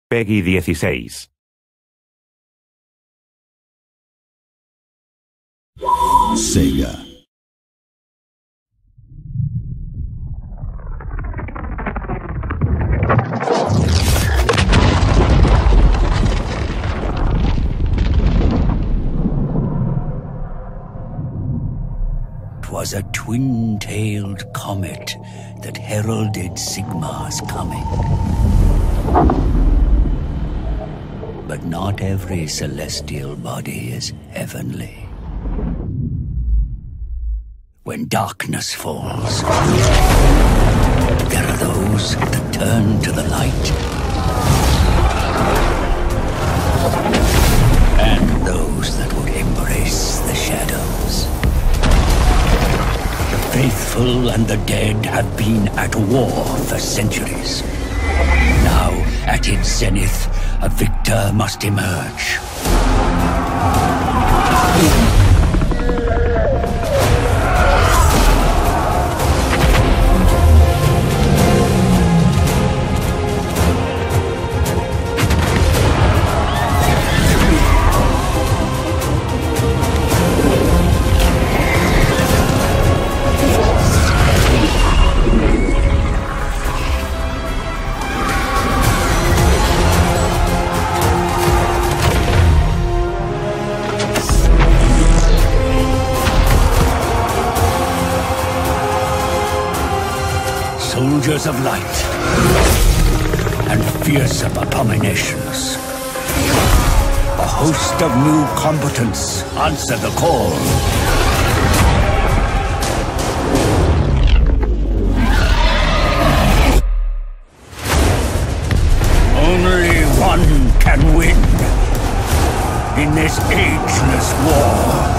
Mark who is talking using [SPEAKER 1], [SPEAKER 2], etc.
[SPEAKER 1] Peggy 16.
[SPEAKER 2] Sega.
[SPEAKER 3] Was a twin-tailed comet that heralded Sigmar's coming. But not every celestial body is heavenly. When darkness falls, there are those that turn to the light, and those that would embrace the shadows. The faithful and the dead have been at war for centuries. Now, at its zenith, a victor must emerge. Soldiers of light and fearsome abominations. A host of new combatants answer the call. Only one can win in this ageless war.